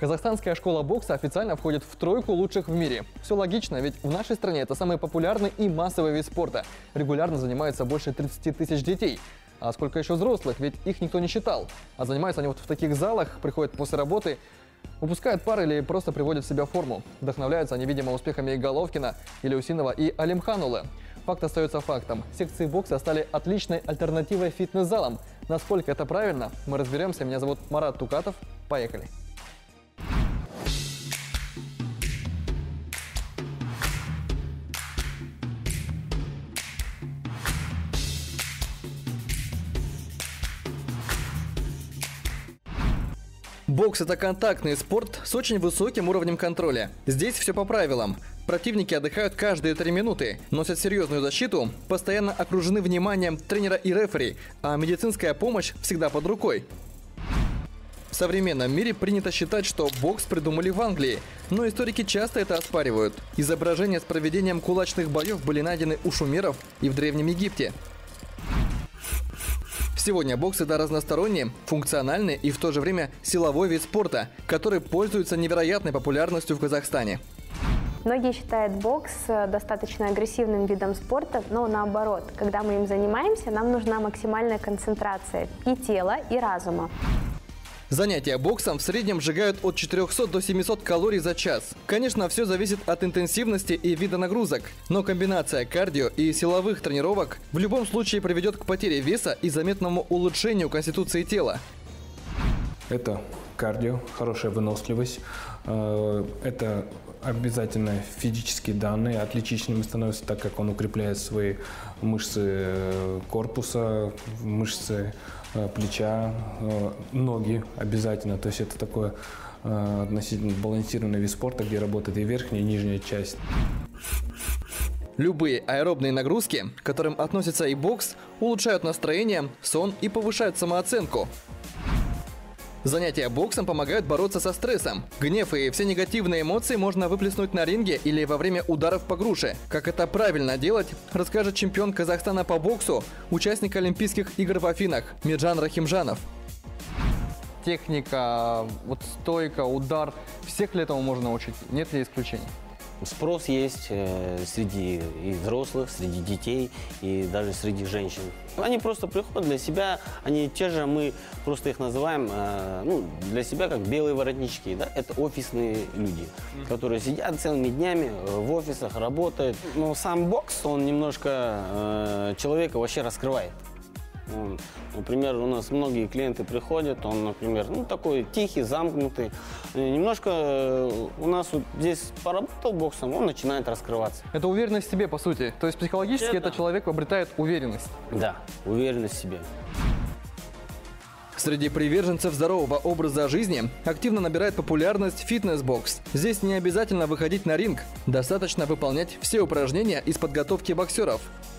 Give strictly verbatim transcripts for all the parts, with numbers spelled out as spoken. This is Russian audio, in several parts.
Казахстанская школа бокса официально входит в тройку лучших в мире. Все логично, ведь в нашей стране это самый популярный и массовый вид спорта. Регулярно занимается больше тридцати тысяч детей. А сколько еще взрослых, ведь их никто не считал. А занимаются они вот в таких залах, приходят после работы, выпускают пар или просто приводят в себя форму. Вдохновляются они, видимо, успехами и Головкина, или Усинова и Алимханулы. Факт остается фактом. Секции бокса стали отличной альтернативой фитнес-залам. Насколько это правильно, мы разберемся. Меня зовут Марат Тукатов. Поехали. Бокс – это контактный спорт с очень высоким уровнем контроля. Здесь все по правилам. Противники отдыхают каждые три минуты, носят серьезную защиту, постоянно окружены вниманием тренера и рефери, а медицинская помощь всегда под рукой. В современном мире принято считать, что бокс придумали в Англии, но историки часто это оспаривают. Изображения с проведением кулачных боев были найдены у шумеров и в Древнем Египте. Сегодня бокс – это разносторонний, функциональный и в то же время силовой вид спорта, который пользуется невероятной популярностью в Казахстане. Многие считают бокс достаточно агрессивным видом спорта, но наоборот, когда мы им занимаемся, нам нужна максимальная концентрация и тела, и разума. Занятия боксом в среднем сжигают от четырёхсот до семисот калорий за час. Конечно, все зависит от интенсивности и вида нагрузок, но комбинация кардио и силовых тренировок в любом случае приведет к потере веса и заметному улучшению конституции тела. Это кардио, хорошая выносливость, это обязательно физические данные. Отличительными становятся, так как он укрепляет свои мышцы корпуса, мышцы плеча, ноги обязательно. То есть это такой относительно балансированный вид спорта, где работает и верхняя, и нижняя часть. Любые аэробные нагрузки, к которым относится и бокс, улучшают настроение, сон и повышают самооценку. Занятия боксом помогают бороться со стрессом. Гнев и все негативные эмоции можно выплеснуть на ринге или во время ударов по груше. Как это правильно делать, расскажет чемпион Казахстана по боксу, участник Олимпийских игр в Афинах Мирджан Рахимжанов. Техника, вот стойка, удар, всех ли этому можно научить? Нет ли исключений? Спрос есть э, среди и взрослых, среди детей и даже среди женщин. Они просто приходят для себя, они те же, мы просто их называем э, ну, для себя как белые воротнички. Да? Это офисные люди, mm-hmm. которые сидят целыми днями в офисах, работают. Но сам бокс, он немножко э, человека вообще раскрывает. Он, например, у нас многие клиенты приходят, он, например, ну, такой тихий, замкнутый. Немножко у нас вот здесь поработал боксом, он начинает раскрываться. Это уверенность в себе, по сути. То есть психологически это... этот человек обретает уверенность. Да, уверенность в себе. Среди приверженцев здорового образа жизни активно набирает популярность фитнес-бокс. Здесь не обязательно выходить на ринг, достаточно выполнять все упражнения из подготовки боксеров.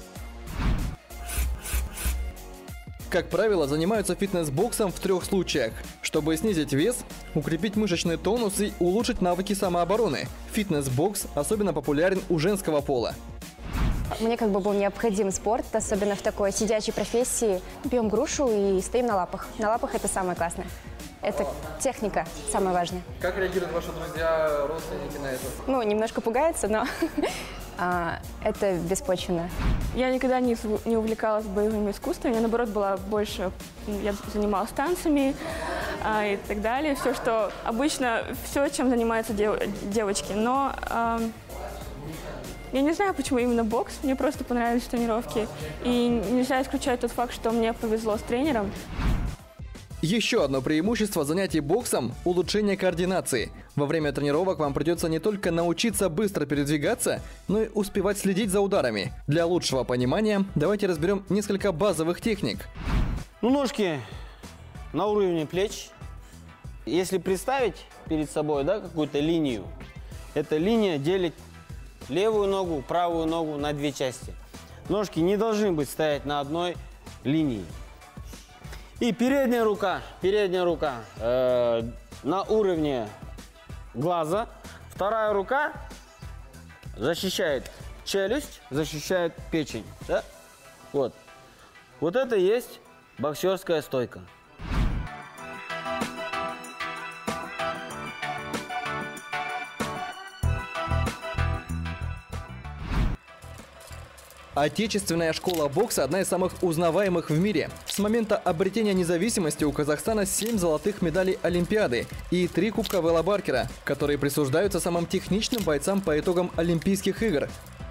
Как правило, занимаются фитнес-боксом в трех случаях. Чтобы снизить вес, укрепить мышечный тонус и улучшить навыки самообороны. Фитнес-бокс особенно популярен у женского пола. Мне как бы был необходим спорт, особенно в такой сидячей профессии. Пьем грушу и стоим на лапах. На лапах это самое классное. Это техника, самое важное. Как реагируют ваши друзья, родственники на это? Ну, немножко пугаются, но а, это беспочвенно. Я никогда не, не увлекалась боевыми искусствами, я, наоборот, была больше, я занималась танцами а, и так далее. Все, что обычно, все, чем занимаются дев, девочки. Но а, я не знаю, почему именно бокс, мне просто понравились тренировки. И нельзя исключать тот факт, что мне повезло с тренером. Еще одно преимущество занятий боксом – улучшение координации. Во время тренировок вам придется не только научиться быстро передвигаться, но и успевать следить за ударами. Для лучшего понимания давайте разберем несколько базовых техник. Ну, ножки на уровне плеч. Если представить перед собой, да, какую-то линию, эта линия делит левую ногу, правую ногу на две части. Ножки не должны быть стоять на одной линии. И передняя рука, передняя рука э, на уровне глаза. Вторая рука защищает челюсть, защищает печень. Да? Вот. Вот это и есть боксерская стойка. Отечественная школа бокса – одна из самых узнаваемых в мире. С момента обретения независимости у Казахстана семь золотых медалей Олимпиады и три кубка Вэлла Баркера, которые присуждаются самым техничным бойцам по итогам Олимпийских игр.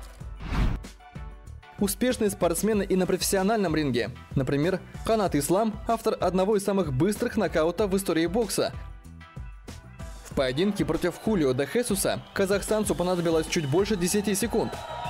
Успешные спортсмены и на профессиональном ринге. Например, Канат Ислам – автор одного из самых быстрых нокаутов в истории бокса. В поединке против Хулио де Хесуса казахстанцу понадобилось чуть больше десяти секунд.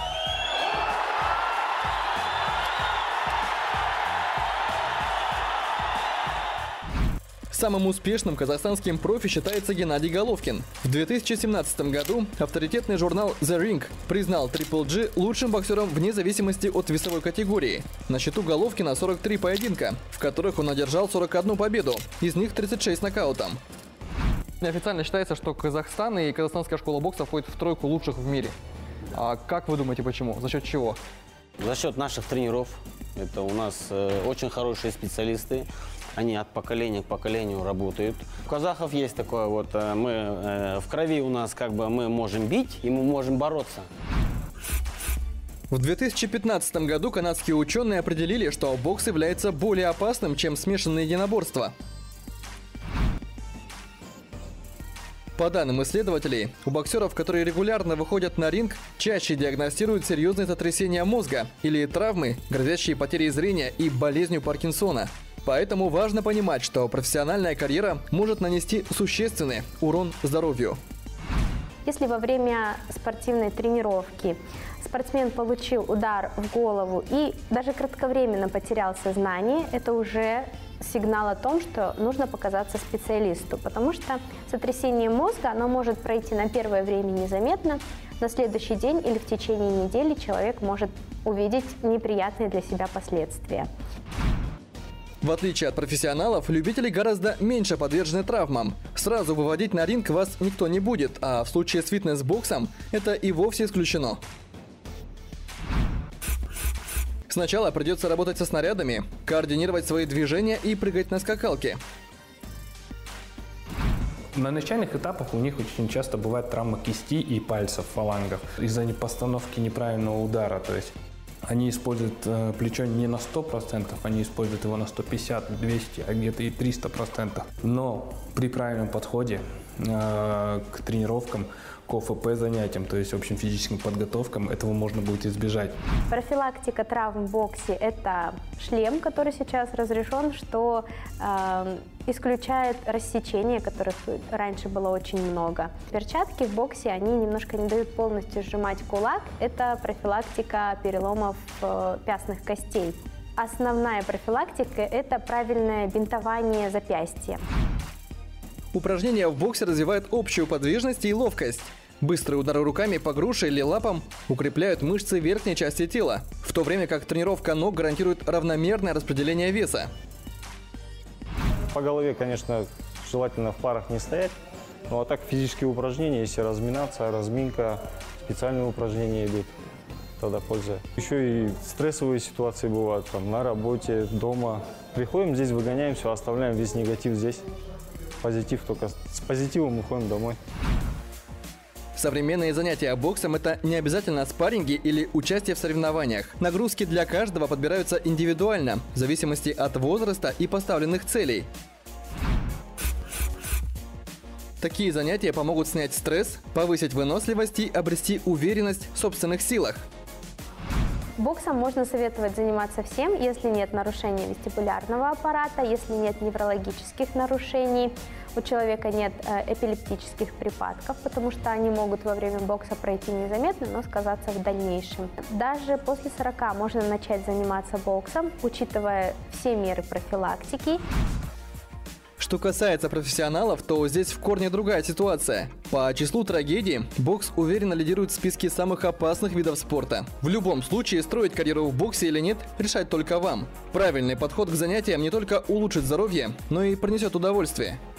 Самым успешным казахстанским профи считается Геннадий Головкин. В две тысячи семнадцатом году авторитетный журнал The Ring признал Triple G лучшим боксером вне зависимости от весовой категории. На счету Головкина сорок три поединка, в которых он одержал сорок одну победу, из них тридцать шесть нокаутом. Официально считается, что Казахстан и казахстанская школа бокса входят в тройку лучших в мире. А как вы думаете, почему? За счет чего? За счет наших тренеров. Это у нас э, очень хорошие специалисты. Они от поколения к поколению работают. У казахов есть такое вот, э, мы э, в крови у нас как бы мы можем бить и мы можем бороться. В две тысячи пятнадцатом году канадские ученые определили, что бокс является более опасным, чем смешанные единоборства. По данным исследователей, у боксеров, которые регулярно выходят на ринг, чаще диагностируют серьезные сотрясения мозга или травмы, грозящие потерей зрения и болезнью Паркинсона. Поэтому важно понимать, что профессиональная карьера может нанести существенный урон здоровью. Если во время спортивной тренировки спортсмен получил удар в голову и даже кратковременно потерял сознание, это уже сигнал о том, что нужно показаться специалисту, потому что сотрясение мозга, оно может пройти на первое время незаметно, на следующий день или в течение недели человек может увидеть неприятные для себя последствия. В отличие от профессионалов, любители гораздо меньше подвержены травмам. Сразу выводить на ринг вас никто не будет, а в случае с фитнес-боксом это и вовсе исключено. Сначала придется работать со снарядами, координировать свои движения и прыгать на скакалке. На начальных этапах у них очень часто бывает травма кисти и пальцев, фалангов из-за постановки неправильного удара. То есть они используют э, плечо не на сто процентов, они используют его на сто пятьдесят - двести, а где-то и триста процентов. Но при правильном подходе э, к тренировкам, к о эф пэ занятиям, то есть общим физическим подготовкам, этого можно будет избежать. Профилактика травм в боксе – это шлем, который сейчас разрешен, что э, исключает рассечения, которых раньше было очень много. Перчатки в боксе, они немножко не дают полностью сжимать кулак. Это профилактика переломов э, пястных костей. Основная профилактика – это правильное бинтование запястья. Упражнения в боксе развивают общую подвижность и ловкость. Быстрые удары руками по груше или лапам укрепляют мышцы верхней части тела, в то время как тренировка ног гарантирует равномерное распределение веса. По голове, конечно, желательно в парах не стоять. Ну а так физические упражнения, если разминаться, разминка, специальные упражнения идут, тогда польза. Еще и стрессовые ситуации бывают, там, на работе, дома. Приходим здесь, выгоняем все, оставляем весь негатив здесь. Позитив, только с позитивом уходим домой. Современные занятия боксом – это не обязательно спарринги или участие в соревнованиях. Нагрузки для каждого подбираются индивидуально, в зависимости от возраста и поставленных целей. Такие занятия помогут снять стресс, повысить выносливость и обрести уверенность в собственных силах. Боксом можно советовать заниматься всем, если нет нарушения вестибулярного аппарата, если нет неврологических нарушений, у человека нет э, эпилептических припадков, потому что они могут во время бокса пройти незаметно, но сказаться в дальнейшем. Даже после сорока можно начать заниматься боксом, учитывая все меры профилактики. Что касается профессионалов, то здесь в корне другая ситуация. По числу трагедий бокс уверенно лидирует в списке самых опасных видов спорта. В любом случае, строить карьеру в боксе или нет, решать только вам. Правильный подход к занятиям не только улучшит здоровье, но и принесет удовольствие.